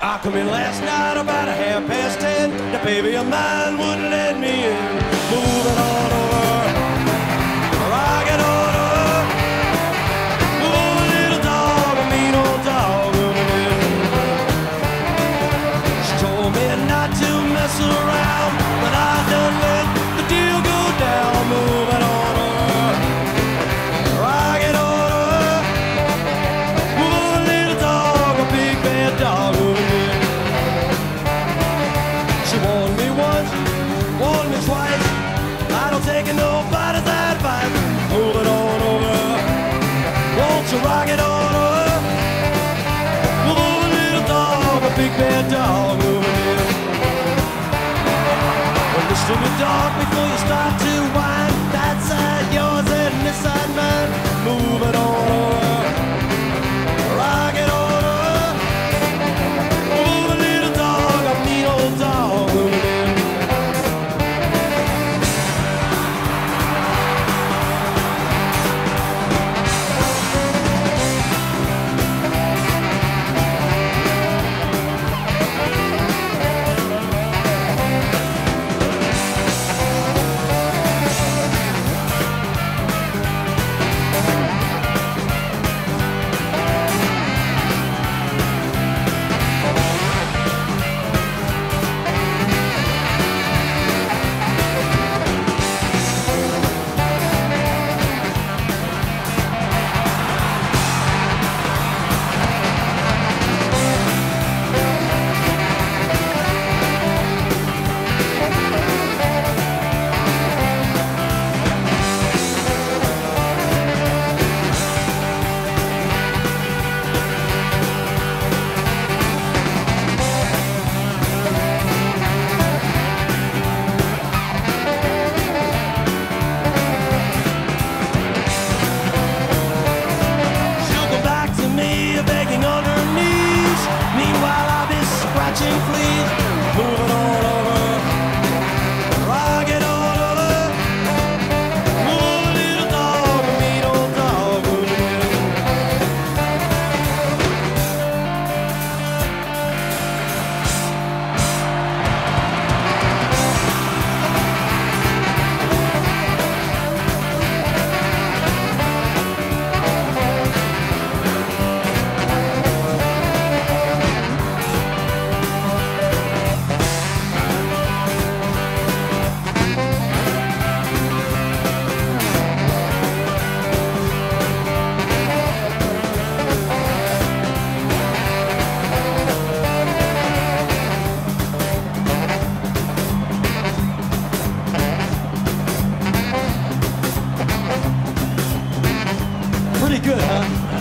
I come in last night about 10:30. The baby of mine wouldn't let me in. Moving on over, rocking on over. Oh, little dog, a mean old dog over there. She told me not to mess around, but I done let the deal go down. Moving on over, rocking on over. Oh, little dog, a big bad dog over there. She warned me once, warned me twice. I don't take nobody's advice. Move it on over, won't you rock it on over? Oh, little dog, a big bad dog over here. Well, listen to me, dog, before you start to whine. That side yours and this side mine. Move it on over, rock it on over. Oh, little dog, a mean old dog over there. Begging on her knees. Meanwhile, I'll be scratching fleas. Moving on over, rocking on over. Oh, little dog, a mean old dog over there. Pretty good, huh?